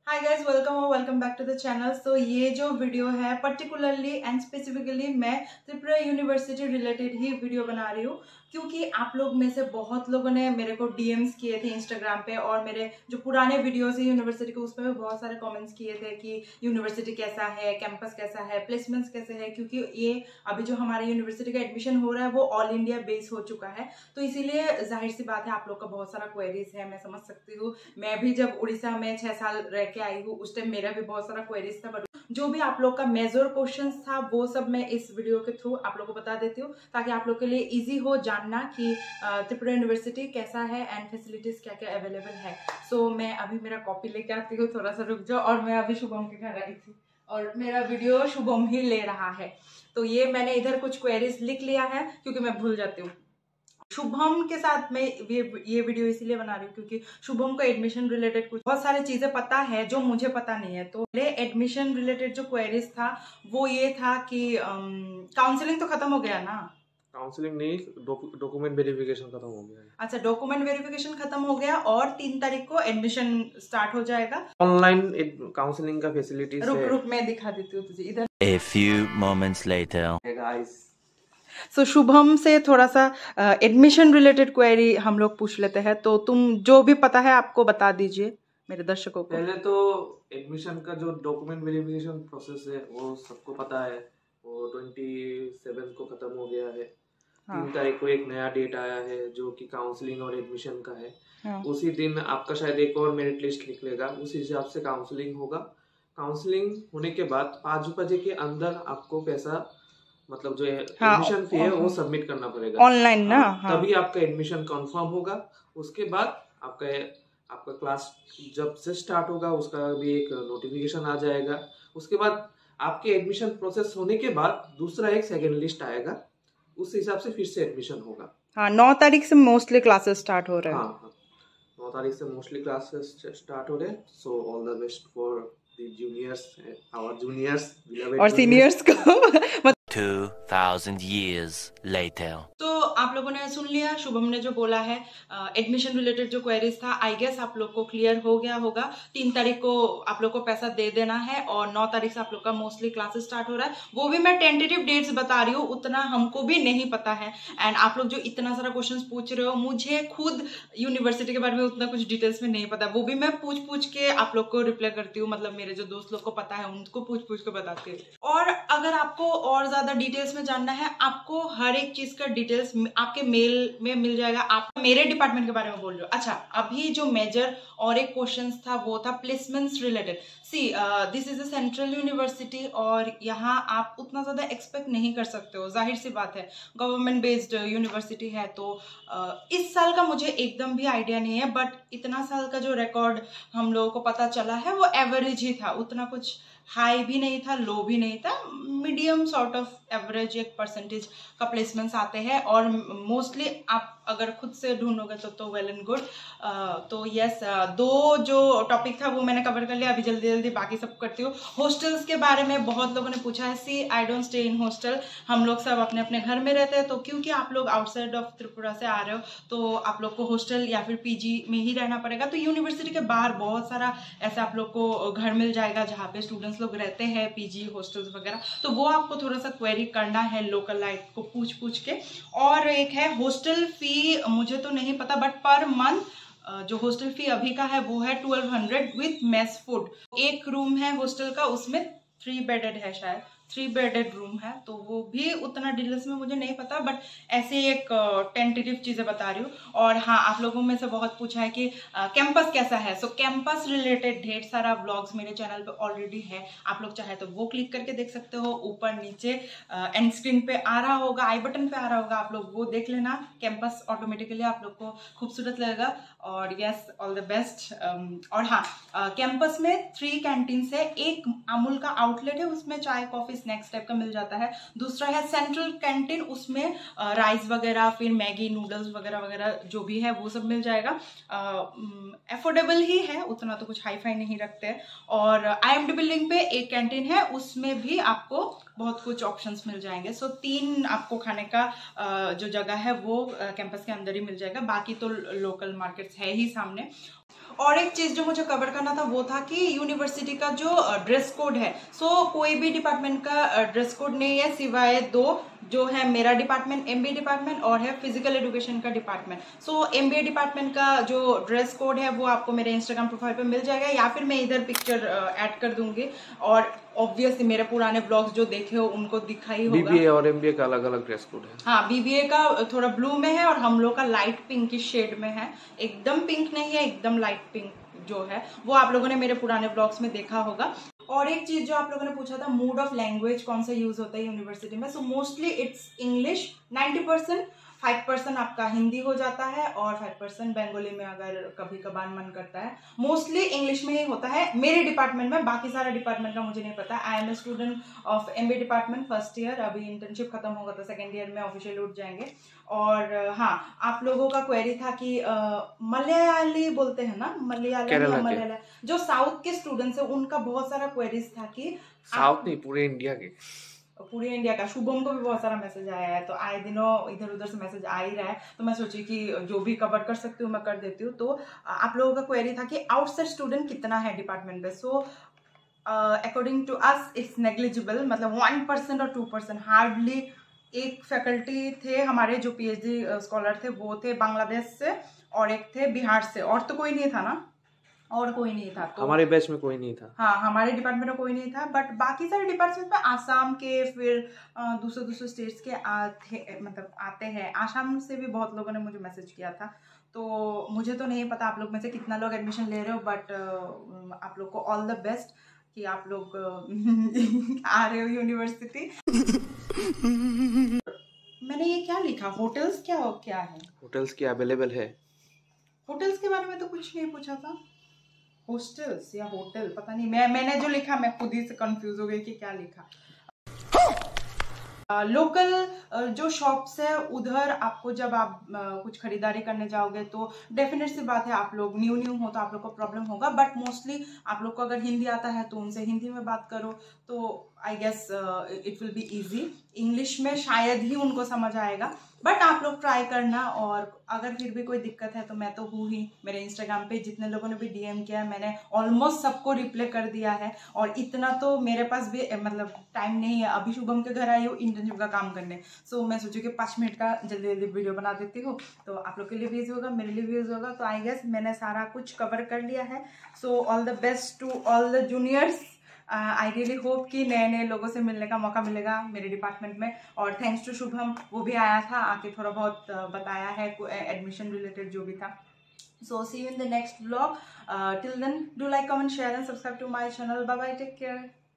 हाय guys, welcome और welcome back to the channel. So ये जो वीडियो है पर्टिकुलरली एंड स्पेसिफिकली मैं त्रिपुरा यूनिवर्सिटी रिलेटेड ही वीडियो बना रही हूँ, क्योंकि आप लोग में से बहुत लोगों ने मेरे को डीएम्स किए थे इंस्टाग्राम पे, और मेरे जो पुराने वीडियोस है यूनिवर्सिटी के उसमें भी बहुत सारे कमेंट्स किए थे कि यूनिवर्सिटी कैसा है, कैंपस कैसा है, प्लेसमेंट्स कैसे है। क्योंकि ये अभी जो हमारे यूनिवर्सिटी का एडमिशन हो रहा है वो ऑल इंडिया बेस हो चुका है, तो इसीलिए जाहिर सी बात है आप लोग का बहुत सारा क्वेरीज है, मैं समझ सकती हूँ। मैं भी जब उड़ीसा में 6 साल रह के आई हूँ उस टाइम मेरा भी बहुत सारा क्वेरीज था, बट जो भी आप लोग का मेजर क्वेश्चंस था वो सब मैं इस वीडियो के थ्रू आप लोग को बता देती हूँ, ताकि आप लोग के लिए इजी हो जानना कि त्रिपुरा यूनिवर्सिटी कैसा है एंड फैसिलिटीज क्या क्या अवेलेबल है। सो मैं अभी मेरा कॉपी लेके आती हूँ, थोड़ा सा रुक जाओ। और मैं अभी शुभम के घर आई थी और मेरा वीडियो शुभम ही ले रहा है, तो ये मैंने इधर कुछ क्वेरीज लिख लिया है क्योंकि मैं भूल जाती हूँ। शुभम के साथ मैं ये वीडियो इसीलिए बना रही हूँ क्योंकि शुभम को एडमिशन रिलेटेड कुछ बहुत सारी चीजें पता है जो मुझे पता नहीं है। तो मेरे एडमिशन रिलेटेड जो क्वेरीज था वो ये था कि काउंसलिंग तो खत्म हो गया ना? काउंसलिंग नहीं, डॉक्यूमेंट वेरिफिकेशन खत्म हो गया है। अच्छा, डॉक्यूमेंट वेरिफिकेशन खत्म हो गया और 3 तारीख को एडमिशन स्टार्ट हो जाएगा। ऑनलाइन काउंसलिंग का फैसिलिटीज रुक है। रुक मैं दिखा देती हूँ तुझे इधर। A few moments later. Hey guys, सो शुभम से थोड़ा सा एडमिशन रिलेटेड क्वेरी हम लोग पूछ लेते हैं, तो तुम जो भी पता है आपको बता दीजिए मेरे दर्शकों को। पहले तो एडमिशन का जो डॉक्यूमेंट वेरिफिकेशन प्रोसेस है वो सबको पता है, वो 27 को खत्म हो गया है। हाँ। 3 तारीख को एक नया डेट आया है जो कि काउंसलिंग और एडमिशन का है। हाँ। उसी दिन आपका शायद एक और मेरिट लिस्ट निकलेगा, उस हिसाब से काउंसलिंग होगा। काउंसलिंग होने के बाद 5 बजे के अंदर आपको पैसा, मतलब जो एडमिशन फी है वो सबमिट करना पड़ेगा ऑनलाइन ना। हाँ। तभी आपका एडमिशन कंफर्म होगा। उसके बाद आपका आपका क्लास जब से स्टार्ट होगा उसका भी एक नोटिफिकेशन आ जाएगा। उसके बाद आपके एडमिशन प्रोसेस होने के बाद दूसरा एक सेकेंड लिस्ट आएगा, उस हिसाब से फिर से एडमिशन होगा। हाँ, 9 तारीख से मोस्टली क्लासेस स्टार्ट हो रहे हैं। हाँ, 9 तारीख से मोस्टली क्लासेस स्टार्ट हो रहे हैं। So all the best for the juniors, our juniors और सीनियर्स को 2000 years later. तो आप लोगों ने सुन लिया शुभम ने जो बोला है, एडमिशन रिलेटेड जो क्वेरीज था आई गेस आप लोग को क्लियर हो गया होगा। 3 तारीख को आप लोग को पैसा दे देना है और 9 तारीख से आप लोग का मोस्टली क्लासेस स्टार्ट हो रहा है। वो भी मैं टेंटेटिव डेट्स बता रही हूँ, उतना हमको भी नहीं पता है। एंड आप लोग जो इतना सारा क्वेश्चंस पूछ रहे हो, मुझे खुद यूनिवर्सिटी के बारे में उतना कुछ डिटेल्स में नहीं पता, वो भी मैं पूछ पूछ के आप लोग को रिप्लाई करती हूँ। मतलब मेरे जो दोस्त लोग को पता है उनको पूछ पूछ के बताती हूँ। और अगर आपको और ज्यादा डिटेल्स में जानना है, आपको हर एक चीज का डिटेल्स आपके मेल में मिल जाएगा। आप मेरे डिपार्टमेंट के बारे में बोल रहे हो? अच्छा, अभी जो मेजर और एक क्वेश्चन था वो था placements related. See this is a central university और यहाँ आप उतना ज्यादा एक्सपेक्ट नहीं कर सकते हो, जाहिर सी बात है गवर्नमेंट बेस्ड यूनिवर्सिटी है। तो इस साल का मुझे एकदम भी आइडिया नहीं है, बट इतना साल का जो रिकॉर्ड हम लोगों को पता चला है वो एवरेज ही था, उतना कुछ हाई भी नहीं था, लो भी नहीं था, मीडियम सॉर्ट ऑफ एवरेज एक परसेंटेज का प्लेसमेंट्स आते हैं। और मोस्टली आप अगर खुद से ढूंढोगे तो वेल एंड गुड। तो यस, 2 जो टॉपिक था वो मैंने कवर कर लिया, अभी जल्दी जल्दी बाकी सब करती हूँ। हॉस्टल्स के बारे में बहुत लोगों ने पूछा है। See I don't stay in hostel, हम लोग सब अपने अपने घर में रहते हैं। तो क्योंकि आप लोग आउटसाइड ऑफ त्रिपुरा से आ रहे हो तो आप लोग को हॉस्टल या फिर पीजी में ही रहना पड़ेगा। तो यूनिवर्सिटी के बाहर बहुत सारा ऐसा आप लोग को घर मिल जाएगा जहाँ पे स्टूडेंट्स लोग रहते हैं, पीजी हॉस्टल्स वगैरह। तो वो आपको थोड़ा सा क्वेरी करना है लोकल लाइट को पूछ पूछ के। और एक है हॉस्टल फी, मुझे तो नहीं पता, बट पर मंथ जो हॉस्टल फी अभी का है वो है 1200 विथ मेस फूड। एक रूम है हॉस्टल का, उसमें 3 बेडेड है, शायद 3 बेडेड रूम है। तो वो भी उतना डिटेल्स में मुझे नहीं पता, बट ऐसे एक टेंटेटिव चीजें बता रही हूँ। और हाँ, आप लोगों में से बहुत पूछा है कि कैंपस कैसा है। सो कैंपस रिलेटेड ढेर सारा व्लॉग्स मेरे चैनल पे ऑलरेडी है, आप लोग चाहे तो वो क्लिक करके देख सकते हो। ऊपर नीचे एंड स्क्रीन पे आ रहा होगा, आई बटन पे आ रहा होगा, आप लोग वो देख लेना। कैंपस ऑटोमेटिकली आप लोग को खूबसूरत लगेगा। और यस, ऑल द बेस्ट। और हाँ, कैंपस में 3 कैंटीन है। एक अमूल का आउटलेट है, उसमें चाय कॉफी स्नैक्स टाइप का मिल जाता है। दूसरा है सेंट्रल कैंटीन, उसमें राइस वगैरह, फिर मैगी नूडल्स वगैरह वगैरह जो भी है वो सब मिल जाएगा। अफोर्डेबल ही है, उतना तो कुछ हाई फाई नहीं रखते हैं। और IMD बिल्डिंग पे एक कैंटीन है, उसमें भी आपको बहुत कुछ ऑप्शंस मिल जाएंगे। सो 3 आपको खाने का जो जगह है वो कैंपस के अंदर ही मिल जाएगा, बाकी तो लोकल मार्केट्स है ही सामने। और एक चीज जो मुझे कवर करना था वो था कि यूनिवर्सिटी का जो ड्रेस कोड है, कोई भी डिपार्टमेंट का ड्रेस कोड नहीं है सिवाय दो, जो है मेरा डिपार्टमेंट एमबीए डिपार्टमेंट और है फिजिकल एजुकेशन का डिपार्टमेंट। एमबीए डिपार्टमेंट का जो ड्रेस कोड है वो आपको मेरे इंस्टाग्राम प्रोफाइल पे मिल जाएगा, या फिर मैं इधर पिक्चर ऐड कर दूंगी। और ऑब्वियसली मेरे पुराने ब्लॉग्स जो देखे हो उनको दिखाई होगा। बीबीए और एमबीए का अलग अलग ड्रेस कोड है। हाँ, बीबीए का थोड़ा ब्लू में है और हम लोग का लाइट पिंक की शेड में है, एकदम पिंक नहीं है, एकदम लाइट पिंक जो है वो आप लोगों ने मेरे पुराने ब्लॉग्स में देखा होगा। और एक चीज जो आप लोगों ने पूछा था, मोड ऑफ लैंग्वेज कौन सा यूज होता है यूनिवर्सिटी में, मोस्टली इट्स इंग्लिश 90%, 5% आपका हिंदी हो जाता है और 5% बंगाली में अगर कभी कभार मन करता है। मोस्टली इंग्लिश में ही होता है मेरे डिपार्टमेंट में, बाकी सारा डिपार्टमेंट का मुझे नहीं पता। I am a student of MBA department first year, अभी इंटर्नशिप खत्म होगा तो सेकेंड ईयर में ऑफिशियली उठ जाएंगे। और हाँ, आप लोगों का क्वेरी था कि मलयाली बोलते हैं ना, मलयालम जो साउथ के स्टूडेंट्स है उनका बहुत सारा क्वेरीज था कि साउथ नहीं, पूरे इंडिया के, पूरे इंडिया का। शुभम को भी बहुत सारा मैसेज आया है, तो आए दिनों इधर उधर से मैसेज आ ही रहा है, तो मैं सोची कि जो भी कवर कर सकती हूँ मैं कर देती हूँ। तो आप लोगों का क्वेरी था कि आउटसाइड स्टूडेंट कितना है डिपार्टमेंट में। According to us it's negligible, मतलब 1% और 2%, हार्डली। एक फैकल्टी थे हमारे जो पीएचडी स्कॉलर थे, वो थे बांग्लादेश से और एक थे बिहार से, और तो कोई नहीं था ना, और कोई नहीं था। तो हमारे बैच में कोई नहीं था। हाँ, हमारे डिपार्टमेंट में कोई नहीं था, बट बाकी सारे डिपार्टमेंट में आसाम के, फिर दूसरे स्टेट्स के मतलब आते हैं। आसाम से भी बहुत लोगों ने मुझे मैसेज किया था, तो मुझे तो नहीं पता आप लोग में से कितना लोग एडमिशन ले रहे हो, बट आप लोग को ऑल द बेस्ट कि आप लोग आ रहे हो यूनिवर्सिटी। मैंने ये क्या लिखा, होटल्स क्या है? होटल्स की अवेलेबल है। होटल्स के बारे में तो कुछ नहीं पूछा था, हॉस्टल्स या होटल पता नहीं। मैंने जो लिखा मैं खुद ही से कंफ्यूज हो गई कि क्या लिखा। लोकल जो शॉप्स है उधर आपको जब आप कुछ खरीदारी करने जाओगे तो डेफिनेट सी बात है, आप लोग न्यू हो तो आप लोग को प्रॉब्लम होगा, बट मोस्टली आप लोग को अगर हिंदी आता है तो उनसे हिंदी में बात करो, तो I guess it will be easy. English में शायद ही उनको समझ आएगा, बट आप लोग ट्राई करना। और अगर फिर भी कोई दिक्कत है तो मैं तो हूँ ही, मेरे इंस्टाग्राम पे जितने लोगों ने भी डीएम किया है मैंने ऑलमोस्ट सबको रिप्लाई कर दिया है। और इतना तो मेरे पास भी मतलब टाइम नहीं है, अभी शुभम के घर आई हूँ इंटर्नशिप का काम करने, मैं सोचू कि 5 मिनट का जल्दी जल्दी वीडियो बना देती हूँ, तो आप लोग के लिए भी यूज होगा, मेरे लिए भी यूज होगा। तो आई गेस मैंने सारा कुछ कवर कर लिया है। All the best to all the juniors. I really hope कि नए नए लोगों से मिलने का मौका मिलेगा मेरे डिपार्टमेंट में। और थैंक्स टू शुभम, वो भी आया था, आके थोड़ा बहुत बताया है एडमिशन रिलेटेड जो भी था। See you in the next vlog. Till then, do like, comment, share and subscribe to my channel. Bye bye, take care.